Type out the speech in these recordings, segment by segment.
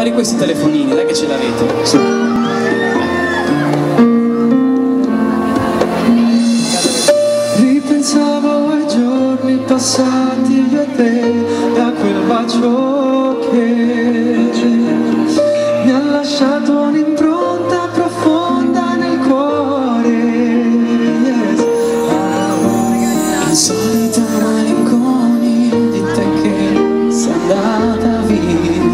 Diamoli questi telefonini, dai che ce l'avete. Su. Ripensavo ai giorni passati io e te, da quel bacio che mi ha lasciato un'impronta profonda nel cuore. Yes. Insolita malinconia di te che sei andata via.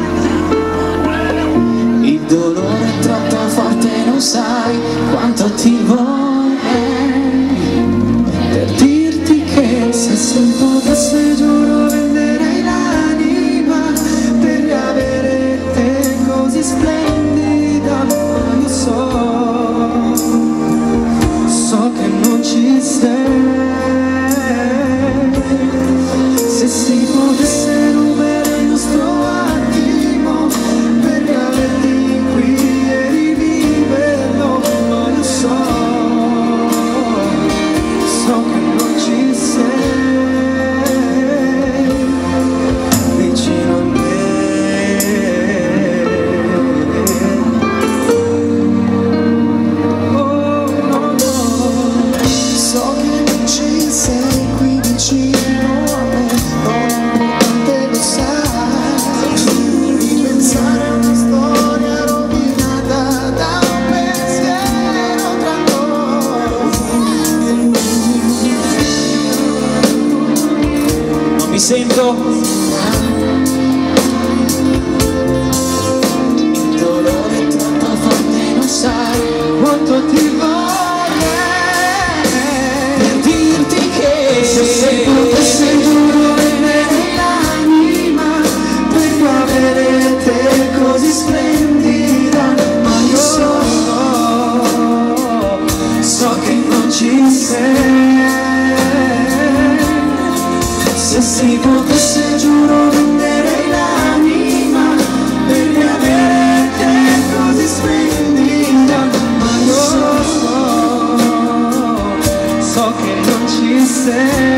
Il dolore è troppo forte, non sai quanto ti vorrei, per dirti che se si potesse giuro venderei l'anima per riavere te così splendida. Ma io so che non ci sei. Se si potesse rubare il nostro attimo per riaverti qui e riviverlo, ma io so che non ci sei vicino a me. Oh no, no, so che non ci sei qui vicino a me, non è importante, lo sai. Ripensare a una storia rovinata da un pensiero tra noi. Non mi sento. Il dolore è troppo forte, non sai quanto ti vorrei, per dirti che se potessi giuro venderei l'anima per riavere te così splendida. Ma io so che non ci sei. Se si potesse giuro venderei l'anima per riavere te così splendida. Ma io so che non ci sei.